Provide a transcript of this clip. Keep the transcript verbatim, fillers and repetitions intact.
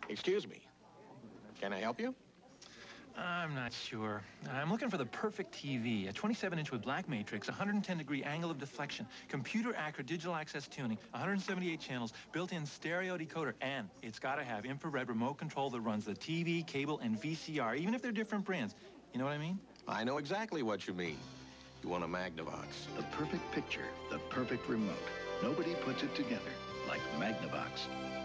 Excuse me. Can I help you? I'm not sure. I'm looking for the perfect T V. A twenty-seven inch with black matrix, one hundred ten degree angle of deflection, computer accurate digital access tuning, one hundred seventy-eight channels, built-in stereo decoder, and it's got to have infrared remote control that runs the T V, cable, and V C R, even if they're different brands. You know what I mean? I know exactly what you mean. You want a Magnavox. The perfect picture, the perfect remote. Nobody puts it together like Magnavox.